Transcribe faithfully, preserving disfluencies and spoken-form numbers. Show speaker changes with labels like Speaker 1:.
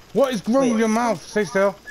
Speaker 1: What is wrong
Speaker 2: Wait.
Speaker 1: with your mouth? Stay still.